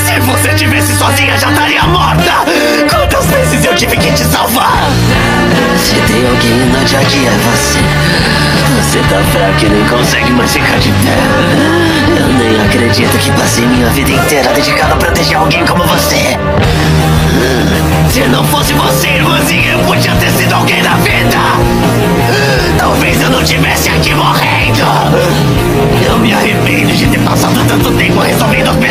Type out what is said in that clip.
Se você tivesse sozinha, já estaria morta! Quantas vezes eu tive que te salvar? Se tem alguém no dia a dia, é você. Você tá fraco e nem consegue mais ficar de pé. Eu nem acredito que passei minha vida inteira dedicada a proteger alguém como você. Se não fosse você, irmãzinha, eu podia ter sido alguém na vida! Talvez eu não estivesse aqui morrendo! Eu me arrependo de ter passado tanto tempo resolvendo